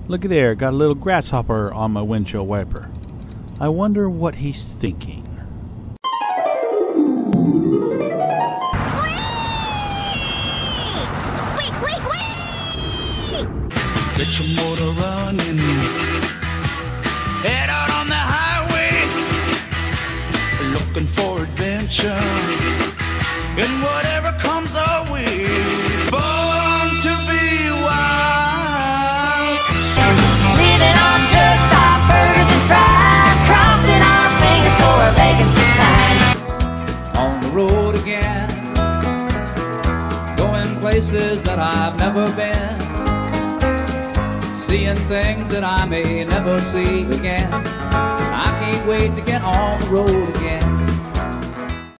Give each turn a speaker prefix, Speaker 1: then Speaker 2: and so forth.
Speaker 1: Looky there, got a little grasshopper on my windshield wiper. I wonder what he's thinking.
Speaker 2: Get your motor running, head out on the highway, looking for adventure, and whatever comes our way, born to be wild.
Speaker 3: Living on truck stop burgers and fries, crossing our fingers for a vacancy sign.
Speaker 4: On the road again, going places that I've never been, seeing things that I may never see again. I can't wait to get on the road again.